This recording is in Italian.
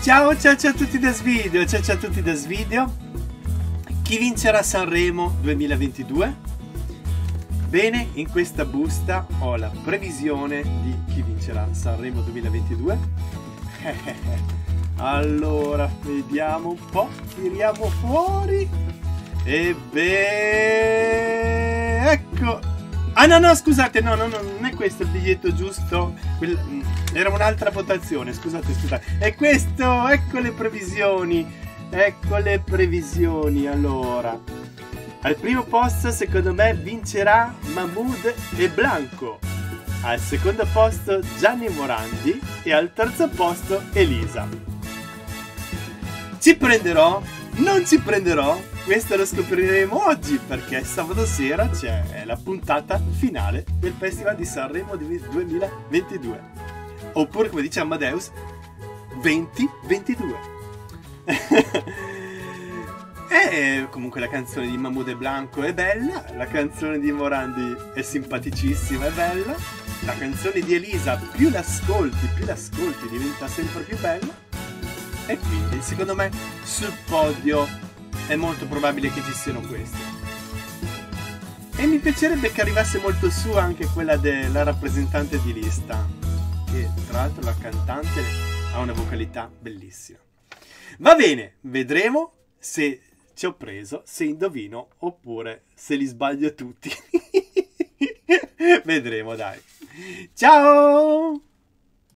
Ciao ciao ciao a tutti da Svideo, ciao ciao a tutti da Svideo. Chi vincerà Sanremo 2022? Bene, in questa busta ho la previsione di chi vincerà Sanremo 2022. Allora, vediamo un po', tiriamo fuori. Ebbene, ecco. Ah no, scusate, no, non è questo il biglietto giusto. Era un'altra votazione, scusate. È questo, ecco le previsioni. Allora, al primo posto secondo me vincerà Mahmood e Blanco. Al secondo posto Gianni Morandi e al terzo posto Elisa. Ci prenderò? Non ci prenderò? Questo lo scopriremo oggi, perché sabato sera c'è la puntata finale del Festival di Sanremo 2022. Oppure, come dice Amadeus, 2022. E comunque la canzone di Mahmood e Blanco è bella, la canzone di Morandi è simpaticissima, è bella, la canzone di Elisa più l'ascolti diventa sempre più bella, e quindi secondo me sul podio è molto probabile che ci siano queste. E mi piacerebbe che arrivasse molto su anche quella della rappresentante di lista, che tra l'altro la cantante ha una vocalità bellissima. Va bene, vedremo se ci ho preso, se indovino oppure se li sbaglio tutti. Vedremo, dai. Ciao!